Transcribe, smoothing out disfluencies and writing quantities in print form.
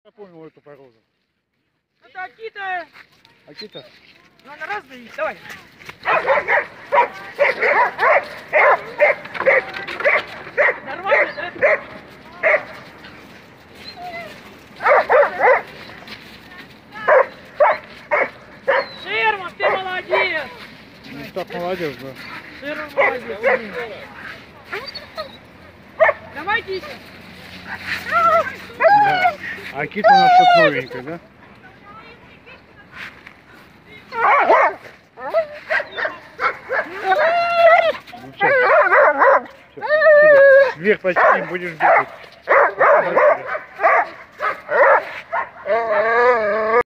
Запомнил эту породу. Это Акита. Акита? Ну, она разная есть. Давай. Нормально, да? Шерман, ты молодец. Ну, так молодец, да. Шерман молодец. Давай, Кися. Да. Акита у нас тут новенькая, да? Ну, всё. Всё. Вверх потянем, будешь бегать.